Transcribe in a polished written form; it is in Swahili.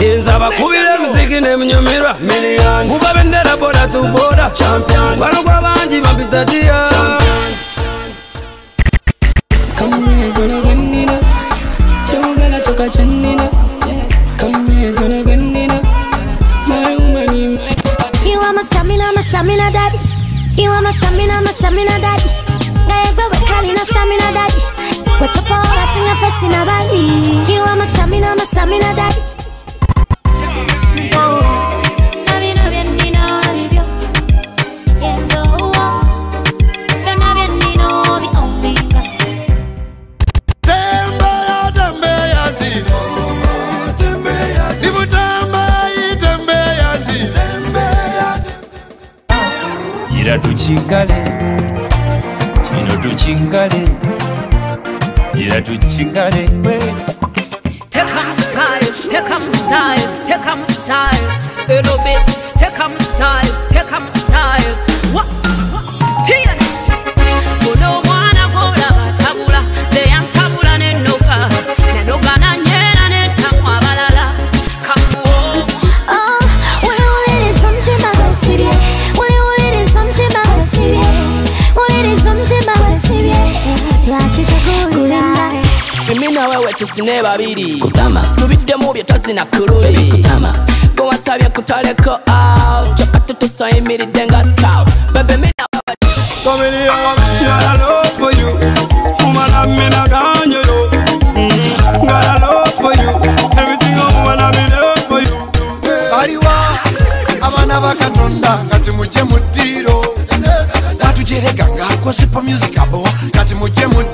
Inzaba kubire muziki ne mnyumira million. Kuba bendera boda tu boda champion. Wano kwa banji mabitadia champion. Come here, zona ganina. Chogala choka chanina. Come here, zona ganina. My woman, my. You are my stamina daddy. You are my stamina daddy. Gaya gwa kalina stamina daddy. What's up all I sing a face in a body. You are my stamina daddy. So, navina bienino vivio. Yeah, so, navina bienino vi omega. Tembea zivo. Zivo tembea zivo. Ira tuchingale. Chino tuchingale. Ira tuchingale. Take 'em style, take 'em style, take 'em style. Aerobics, take 'em style, take 'em style. What? Tiana. Kuno mwana kola tabula, zeya tabula nenoka. Nenoka na nyera netamwa balala. Come on. Oh, well, it is something about my city. Well, it is something about my city. Well, it is something about my city. Like you to Mimi na wewe tusine babiri kutama tubidde mu byetazina kululi kutama go wasabye kutaleko out chakatu tusayimiridde nga scout baby me na wewe Family got a love for you. Woman I'm in a ganyo yo. Got a love for you. Everything I woman I'm in love for you. Aliwa abana bakatonda kati muje mudiro. Watujerega nga gospel music abo kati muje